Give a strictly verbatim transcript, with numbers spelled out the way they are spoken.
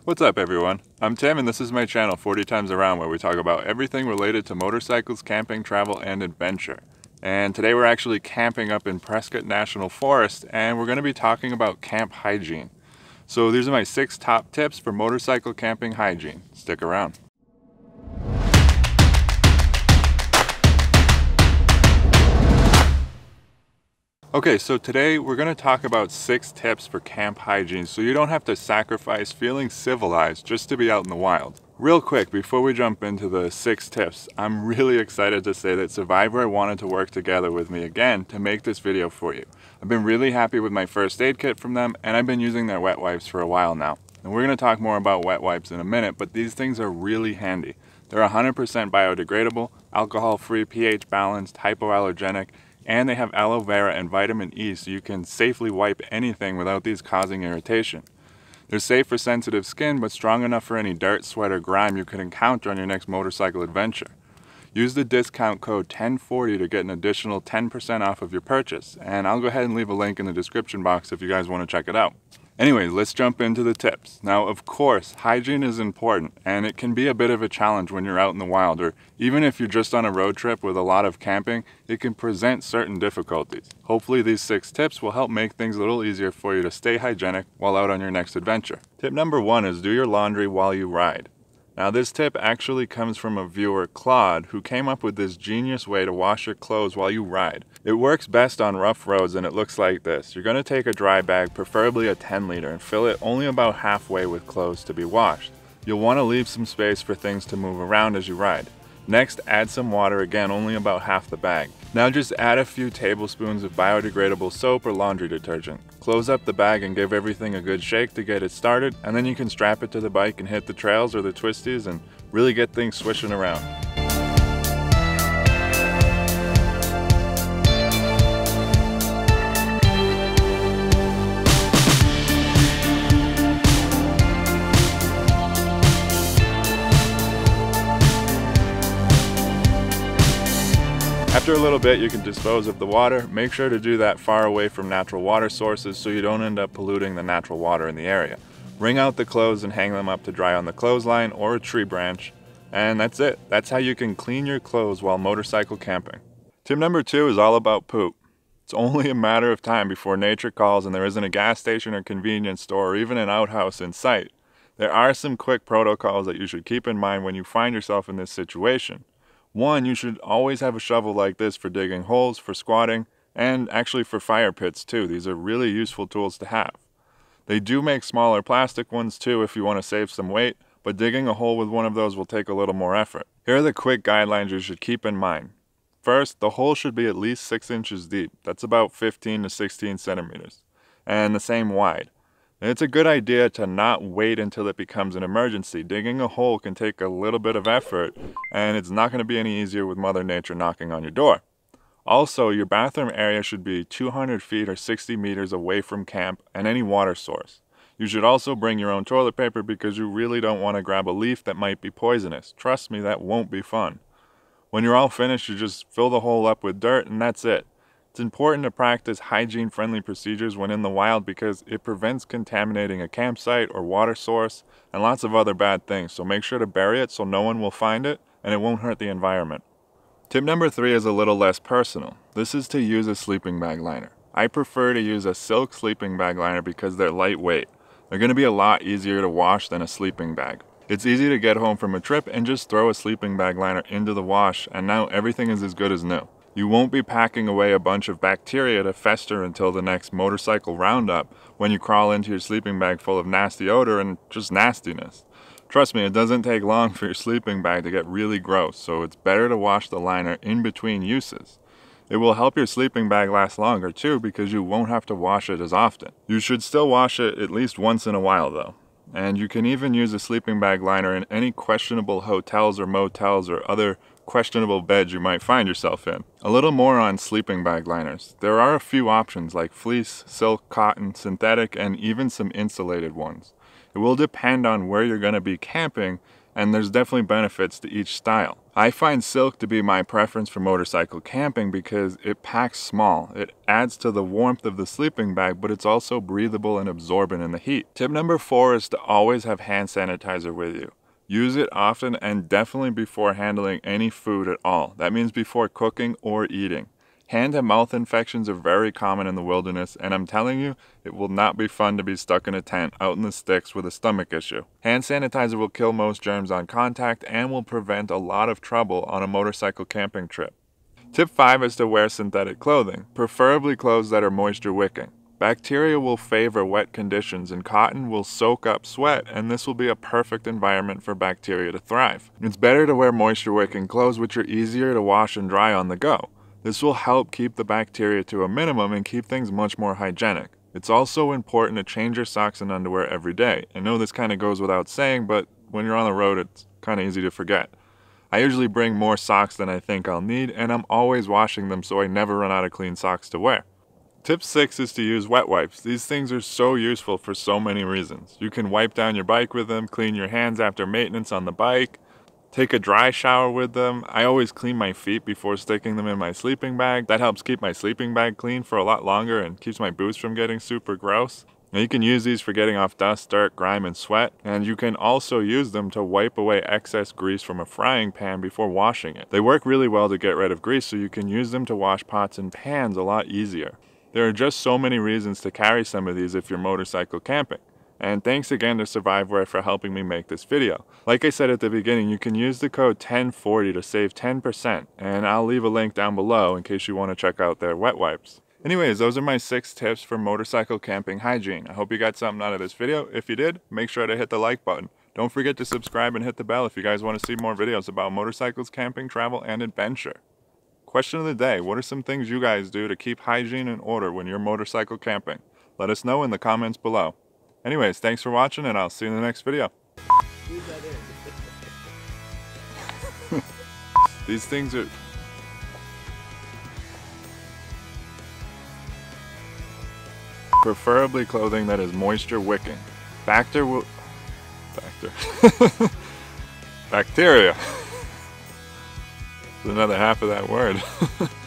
What's up everyone? I'm Tim and this is my channel forty times around, where we talk about everything related to motorcycles, camping, travel, and adventure. And today we're actually camping up in Prescott National Forest, and we're going to be talking about camp hygiene. So these are my six top tips for motorcycle camping hygiene. Stick around. Okay, so today we're going to talk about six tips for camp hygiene so you don't have to sacrifice feeling civilized just to be out in the wild. Real quick, before we jump into the six tips, I'm really excited to say that Survivor wanted to work together with me again to make this video for you. I've been really happy with my first aid kit from them, and I've been using their wet wipes for a while now. And we're going to talk more about wet wipes in a minute, but these things are really handy. They're one hundred percent biodegradable, alcohol-free, pH balanced, hypoallergenic, and they have aloe vera and vitamin E, so you can safely wipe anything without these causing irritation. They're safe for sensitive skin, but strong enough for any dirt, sweat, or grime you could encounter on your next motorcycle adventure. Use the discount code ten forty to get an additional ten percent off of your purchase, and I'll go ahead and leave a link in the description box if you guys want to check it out. Anyways, let's jump into the tips. Now, of course, hygiene is important, and it can be a bit of a challenge when you're out in the wild, or even if you're just on a road trip with a lot of camping, it can present certain difficulties. Hopefully these six tips will help make things a little easier for you to stay hygienic while out on your next adventure. Tip number one is do your laundry while you ride. Now, this tip actually comes from a viewer, Claude, who came up with this genius way to wash your clothes while you ride. It works best on rough roads, and it looks like this. You're going to take a dry bag, preferably a ten liter, and fill it only about halfway with clothes to be washed. You'll want to leave some space for things to move around as you ride. Next, add some water, again only about half the bag. Now just add a few tablespoons of biodegradable soap or laundry detergent. Close up the bag and give everything a good shake to get it started, and then you can strap it to the bike and hit the trails or the twisties and really get things swishing around. After a little bit, you can dispose of the water. Make sure to do that far away from natural water sources so you don't end up polluting the natural water in the area. Wring out the clothes and hang them up to dry on the clothesline or a tree branch. And that's it. That's how you can clean your clothes while motorcycle camping. Tip number two is all about poop. It's only a matter of time before nature calls and there isn't a gas station or convenience store or even an outhouse in sight. There are some quick protocols that you should keep in mind when you find yourself in this situation. One, you should always have a shovel like this for digging holes, for squatting, and actually for fire pits too. These are really useful tools to have. They do make smaller plastic ones too if you want to save some weight, but digging a hole with one of those will take a little more effort. Here are the quick guidelines you should keep in mind. First, the hole should be at least six inches deep. That's about fifteen to sixteen centimeters. And the same wide. It's a good idea to not wait until it becomes an emergency. Digging a hole can take a little bit of effort, and it's not going to be any easier with Mother Nature knocking on your door. Also, your bathroom area should be two hundred feet or sixty meters away from camp and any water source. You should also bring your own toilet paper because you really don't want to grab a leaf that might be poisonous. Trust me, that won't be fun. When you're all finished, you just fill the hole up with dirt and that's it. It's important to practice hygiene-friendly procedures when in the wild because it prevents contaminating a campsite or water source and lots of other bad things, so make sure to bury it so no one will find it and it won't hurt the environment. Tip number three is a little less personal. This is to use a sleeping bag liner. I prefer to use a silk sleeping bag liner because they're lightweight. They're going to be a lot easier to wash than a sleeping bag. It's easy to get home from a trip and just throw a sleeping bag liner into the wash, and now everything is as good as new. You won't be packing away a bunch of bacteria to fester until the next motorcycle roundup when you crawl into your sleeping bag full of nasty odor and just nastiness. Trust me, it doesn't take long for your sleeping bag to get really gross, so it's better to wash the liner in between uses. It will help your sleeping bag last longer too because you won't have to wash it as often. You should still wash it at least once in a while though. And you can even use a sleeping bag liner in any questionable hotels or motels or other questionable beds you might find yourself in. A little more on sleeping bag liners. There are a few options like fleece, silk, cotton, synthetic, and even some insulated ones. It will depend on where you're going to be camping and there's definitely benefits to each style. I find silk to be my preference for motorcycle camping because it packs small. It adds to the warmth of the sleeping bag, but it's also breathable and absorbent in the heat. Tip number four is to always have hand sanitizer with you. Use it often and definitely before handling any food at all. That means before cooking or eating. Hand and mouth infections are very common in the wilderness, and I'm telling you, it will not be fun to be stuck in a tent out in the sticks with a stomach issue. Hand sanitizer will kill most germs on contact and will prevent a lot of trouble on a motorcycle camping trip. Tip five is to wear synthetic clothing, preferably clothes that are moisture wicking. Bacteria will favor wet conditions and cotton will soak up sweat, and this will be a perfect environment for bacteria to thrive. It's better to wear moisture wicking clothes which are easier to wash and dry on the go. This will help keep the bacteria to a minimum and keep things much more hygienic. It's also important to change your socks and underwear every day. I know this kind of goes without saying, but when you're on the road, it's kind of easy to forget. I usually bring more socks than I think I'll need, and I'm always washing them so I never run out of clean socks to wear. Tip six is to use wet wipes. These things are so useful for so many reasons. You can wipe down your bike with them, clean your hands after maintenance on the bike, take a dry shower with them. I always clean my feet before sticking them in my sleeping bag. That helps keep my sleeping bag clean for a lot longer and keeps my boots from getting super gross. Now you can use these for getting off dust, dirt, grime, and sweat, and you can also use them to wipe away excess grease from a frying pan before washing it. They work really well to get rid of grease, so you can use them to wash pots and pans a lot easier. There are just so many reasons to carry some of these if you're motorcycle camping. And thanks again to Surviveware for helping me make this video. Like I said at the beginning, you can use the code ten forty to save ten percent, and I'll leave a link down below in case you want to check out their wet wipes. Anyways, those are my six tips for motorcycle camping hygiene. I hope you got something out of this video. If you did, make sure to hit the like button. Don't forget to subscribe and hit the bell if you guys want to see more videos about motorcycles, camping, travel, and adventure. Question of the day, what are some things you guys do to keep hygiene in order when you're motorcycle camping? Let us know in the comments below. Anyways, thanks for watching, and I'll see you in the next video. These things are... Preferably clothing that is moisture wicking. Bacter will... Bacter. Bacteria. There's another half of that word.